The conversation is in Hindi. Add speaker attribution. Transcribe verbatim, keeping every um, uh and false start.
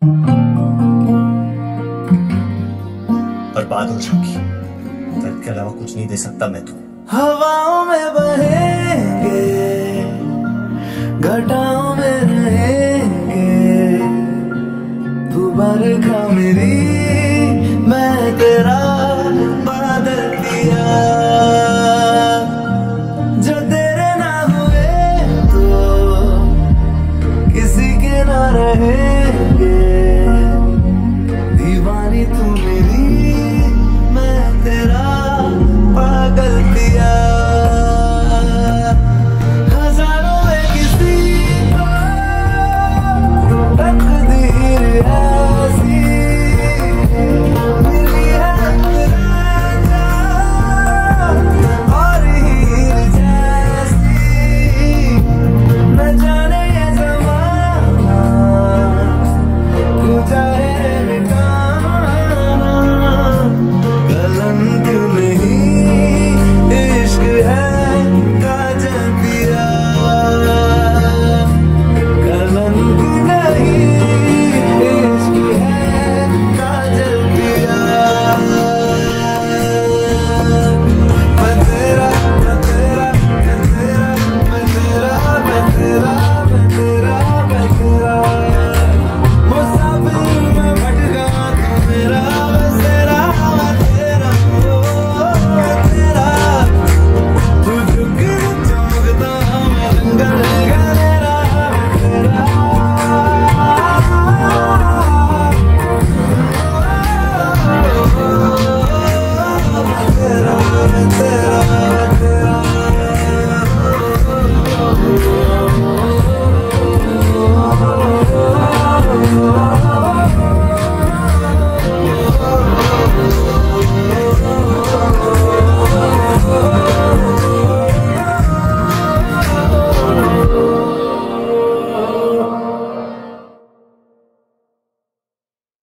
Speaker 1: बर्बाद हो जाऊंगी, दर्द के अलावा कुछ नहीं दे सकता मैं तो।
Speaker 2: हवाओं में बहेंगे, घटाओं में रहेंगे, तू बरखा मेरी मैं तेरा।